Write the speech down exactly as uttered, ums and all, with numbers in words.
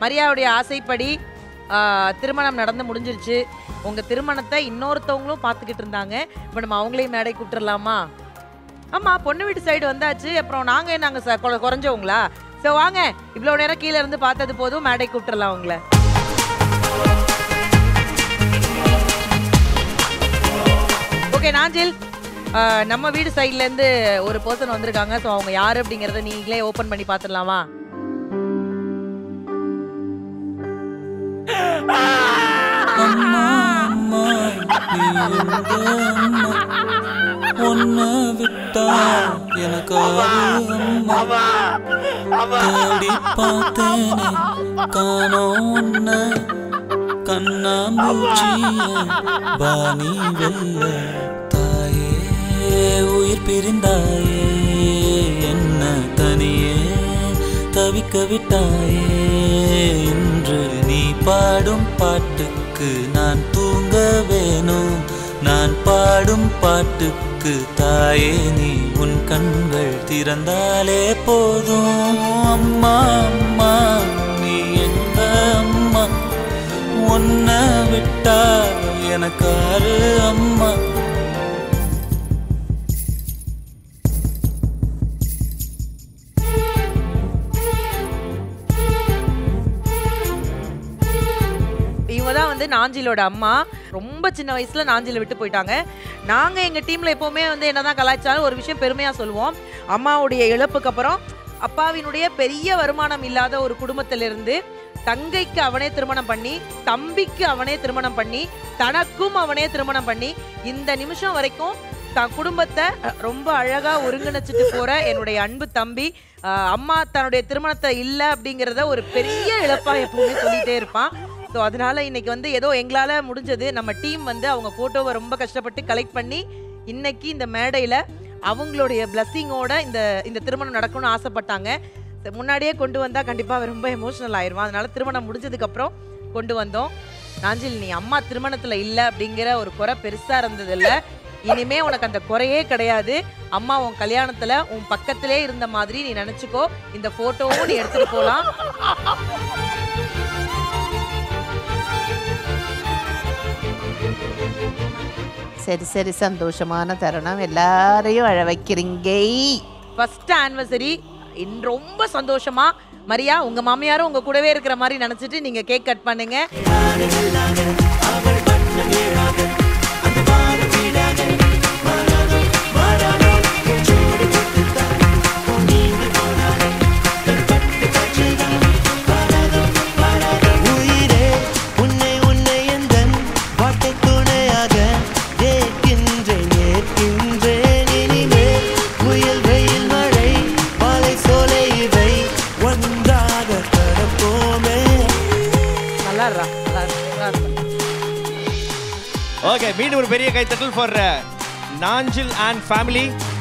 மரியாவுடைய ஆசைப்படி திருமணம் நடந்து முடிஞ்சிருச்சு. உங்கள் திருமணத்தை இன்னொருத்தவங்களும் பார்த்துக்கிட்டு இருந்தாங்க. இப்போ நம்ம அவங்களையும் மேடை கூப்பிட்டுடலாமா? ஆமாம், பொண்ணு வீட்டு சைடு வந்தாச்சு. அப்புறம் நாங்கள் நாங்கள் குறைஞ்சவங்களா? ஸோ வாங்க, இவ்வளோ நேரம் கீழே இருந்து பார்த்தது போதும், மேடை கூப்பிட்டுடலாம் உங்களை. ஓகே நாஞ்சில், நம்ம வீடு சைட்லேருந்து ஒரு பர்சன் வந்திருக்காங்க. ஸோ அவங்க யார் அப்படிங்கிறத நீங்களே ஓப்பன் பண்ணி பார்த்துடலாமா? அம்மா அம்மா நீ எங்க அம்மா, உன்னை விட்டா எனக்கு அம்மா, தேடி பார்த்தேனே காணோம் உன்னை, கண்ணாமூச்சிய பாணி வெல்ல. தாயே உயிர் பிரிந்தாயே, என்ன தனியே தவிக்க விட்டாயே. இன்று நீ பாடும் பாட்டுக்கு நான் தூங்க வேணும், நான் பாடும் பாட்டுக்கு தாயே நீ உன் கண்கள் திறந்தாலே போதும். அம்மா அம்மா நீ எங்க அம்மா, உன்னை விட்டா எனக்காரு அம்மா. இவங்கதான் வந்து நாஞ்சிலோட அம்மா. ரொம்ப சின்ன வயசுல நாஞ்சில விட்டு போயிட்டாங்க. நாங்க எங்க டீம்ல எப்பவுமே வந்து என்னதான் கலாய்ச்சாலும் ஒரு விஷயம் பெருமையா சொல்லுவோம். அம்மாவுடைய இழப்புக்கு அப்புறம் அப்பாவினுடைய பெரிய வருமானம் இல்லாத ஒரு குடும்பத்திலிருந்து தங்கைக்கு அவனே திருமணம் பண்ணி, தம்பிக்கு அவனே திருமணம் பண்ணி, தனக்கும் அவனே திருமணம் பண்ணி, இந்த நிமிஷம் வரைக்கும் தன் குடும்பத்தை ரொம்ப அழகா ஒருங்கிணைச்சிட்டு போற என்னுடைய அன்பு தம்பி. அம்மா தன்னுடைய திருமணத்தை இல்லை அப்படிங்கிறத ஒரு பெரிய இழப்பா எப்பவுமே சொல்லிட்டே இருப்பான். ஸோ அதனால இன்னைக்கு வந்து ஏதோ எங்களால் முடிஞ்சது, நம்ம டீம் வந்து அவங்க ஃபோட்டோவை ரொம்ப கஷ்டப்பட்டு கலெக்ட் பண்ணி இன்னைக்கு இந்த மேடையில் அவங்களுடைய பிளஸ்ஸிங்கோட இந்த இந்த திருமணம் நடக்கணும்னு ஆசைப்பட்டாங்க. முன்னாடியே கொண்டு வந்தால் கண்டிப்பாக ரொம்ப எமோஷனல் ஆயிடுவான். அதனால திருமணம் முடிஞ்சதுக்கப்புறம் கொண்டு வந்தோம். நாஞ்சில், நீ அம்மா திருமணத்தில் இல்லை அப்படிங்கிற ஒரு குறை பெருசாக இருந்ததில்ல. இனிமே உனக்கு அந்த குறையே கிடையாது. அம்மா உன் கல்யாணத்தில் உன் பக்கத்திலே இருந்த மாதிரி நீ நினச்சிக்கோ. இந்த ஃபோட்டோவும் நீ எடுத்துகிட்டு போகலாம். சரி சரி, சந்தோஷமான தருணம், எல்லாரையும் அழ வைக்கிறீங்க. ஃபர்ஸ்ட் ஆனிவர்சரி ரொம்ப சந்தோஷமா. மரியா, உங்க மாமியாரும் உங்க கூடவே இருக்கிற மாதிரி நினைச்சிட்டு நீங்க கேக் கட் பண்ணுங்க. ஓகே, மீண்டும் ஒரு பெரிய கைத்தட்டல் ஃபார் நாஞ்சில் அண்ட் ஃபேமிலி.